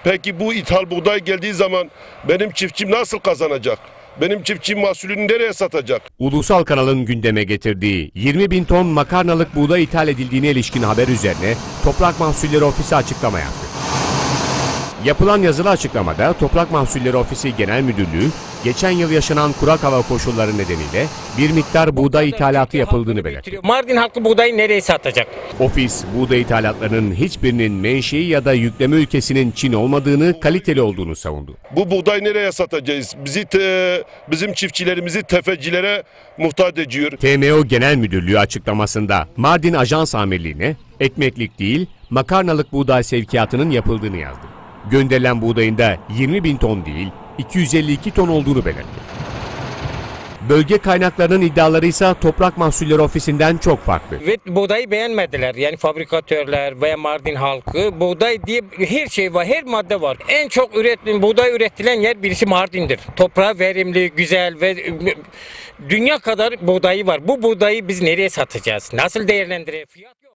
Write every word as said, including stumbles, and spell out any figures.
Peki bu ithal buğday geldiği zaman benim çiftçim nasıl kazanacak? Benim çiftçim mahsulünü nereye satacak? Ulusal kanalın gündeme getirdiği yirmi bin ton makarnalık buğday ithal edildiğine ilişkin haber üzerine Toprak Mahsulleri Ofisi açıklama yaptı. Yapılan yazılı açıklamada Toprak Mahsulleri Ofisi Genel Müdürlüğü, geçen yıl yaşanan kurak hava koşulları nedeniyle bir miktar buğday ithalatı yapıldığını belirtti. Mardin halkı buğdayı nereye satacak? Ofis, buğday ithalatlarının hiçbirinin menşei ya da yükleme ülkesinin Çin olmadığını, kaliteli olduğunu savundu. Bu buğday nereye satacağız? Bizi te, bizim çiftçilerimizi tefecilere muhtaç ediyor. T M O Genel Müdürlüğü açıklamasında Mardin Ajans Amirliği'ne ekmeklik değil, makarnalık buğday sevkiyatının yapıldığını yazdı. Gönderilen buğdayın da yirmi bin ton değil, iki yüz elli iki ton olduğunu belirtti. Bölge kaynaklarının iddiaları ise Toprak Mahsulleri Ofisi'nden çok farklı. Ve buğdayı beğenmediler. Yani fabrikatörler veya Mardin halkı buğday diye her şey var, her madde var. En çok üretilen, buğday üretilen yer birisi Mardin'dir. Toprağı verimli, güzel ve dünya kadar buğdayı var. Bu buğdayı biz nereye satacağız? Nasıl değerlendireceğiz? Fiyat